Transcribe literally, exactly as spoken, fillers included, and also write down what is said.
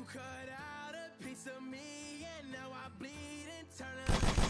You cut out a piece of me, and now I bleed internally.